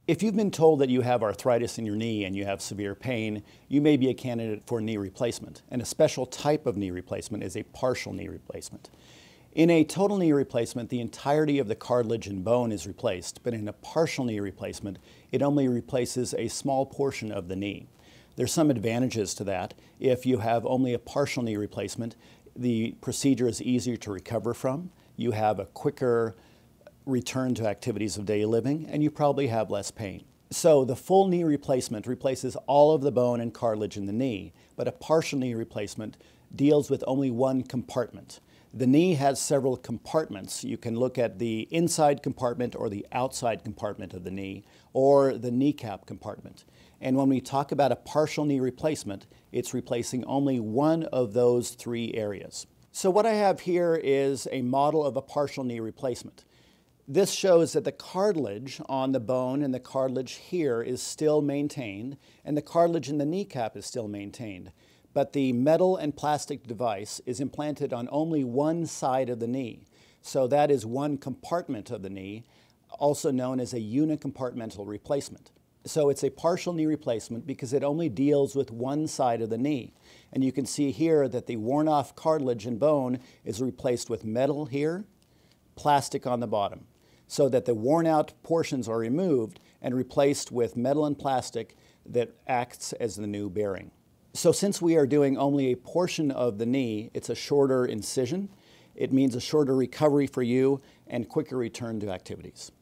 If you've been told that you have arthritis in your knee and you have severe pain, you may be a candidate for knee replacement. And a special type of knee replacement is a partial knee replacement. In a total knee replacement, the entirety of the cartilage and bone is replaced, but in a partial knee replacement, it only replaces a small portion of the knee. There's some advantages to that. If you have only a partial knee replacement, the procedure is easier to recover from. You have a quicker return to activities of daily living, and you probably have less pain. So the full knee replacement replaces all of the bone and cartilage in the knee, but a partial knee replacement deals with only one compartment. The knee has several compartments. You can look at the inside compartment or the outside compartment of the knee, or the kneecap compartment. And when we talk about a partial knee replacement, it's replacing only one of those three areas. So what I have here is a model of a partial knee replacement. This shows that the cartilage on the bone and the cartilage here is still maintained, and the cartilage in the kneecap is still maintained. But the metal and plastic device is implanted on only one side of the knee. So that is one compartment of the knee, also known as a unicompartmental replacement. So it's a partial knee replacement because it only deals with one side of the knee. And you can see here that the worn-off cartilage and bone is replaced with metal here, plastic on the bottom, so that the worn-out portions are removed and replaced with metal and plastic that acts as the new bearing. So since we are doing only a portion of the knee, it's a shorter incision. It means a shorter recovery for you and quicker return to activities.